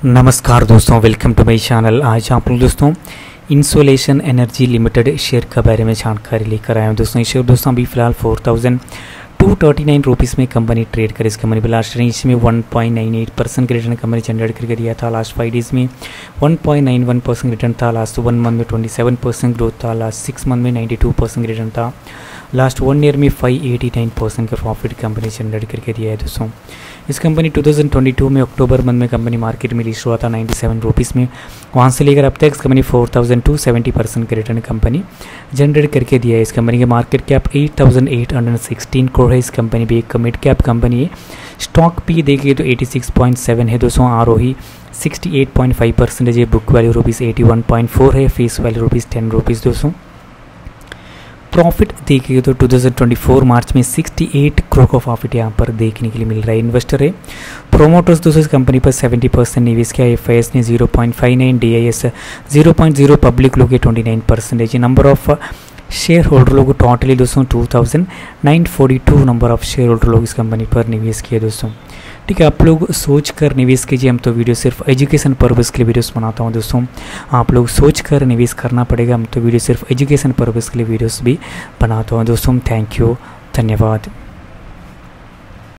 नमस्कार दोस्तों, welcome to my channel. आज आप लोग दोस्तों इंसोलेशन एनर्जी लिमिटेड शेयर के बारे में जानकारी लेकर आए हैं। दोस्तों ये शेयर दोस्तों अभी फिलहाल 4239 रुपीज़ में कंपनी ट्रेड करे। इस कंपनी पर लास्ट रेंज में 1.98% का रिटर्न कंपनी जनरेट करके दिया था। लास्ट 5 डेज़ में 1.91% रिटर्न था। लास्ट 1 मंथ में 27% ग्रोथ था। लास्ट 6 मंथ में 92% रिटर्न था। लास्ट 1 ईयर में 589% का प्रॉफिट कंपनी जनरेट करके दिया है। दोस्तों इस कंपनी 2022 में अक्टूबर मंथ में कंपनी मार्केट में लिस्ट हुआ था 97 रुपीज़ में। वहाँ से लेकर अब तक इस कंपनी 4270% का रिटर्न कंपनी जनरेट करके दिया है। इस कंपनी के मार्केट कैप 8816 करोड़ है। इस कंपनी भी एक मिड कैप कंपनी है। स्टॉक पी देखिए तो 86.7 है दोस्तों। ROE 68.5% है। बुक वैल्यू ₹81.4 है। फेस वैल्यू ₹10 दोस्तों। प्रॉफिट देखिए तो 2024 मार्च में 68 करोड़ का प्रॉफिट यहाँ पर देखने के लिए मिल रहा है। इन्वेस्टर है प्रोमोटर्स दोस्तों इस कंपनी पर 70% निवेश किया है। FIS ने 0.59, DIS 0.0, पब्लिक लोग 29%। नंबर ऑफ शेयर होल्डर लोग टोटली दोस्तों 2942 नंबर ऑफ शेयर होल्डर लोग इस कंपनी पर निवेश किए दोस्तों। ठीक है, आप लोग सोच कर निवेश कीजिए। हम तो वीडियो सिर्फ एजुकेशन पर्पज़ के लिए वीडियोस बनाता हूँ दोस्तों। आप लोग सोच कर निवेश करना पड़ेगा। हम तो वीडियो सिर्फ एजुकेशन पर्पज़ के लिए वीडियोस भी बनाता हूँ दोस्तों। थैंक यू, धन्यवाद।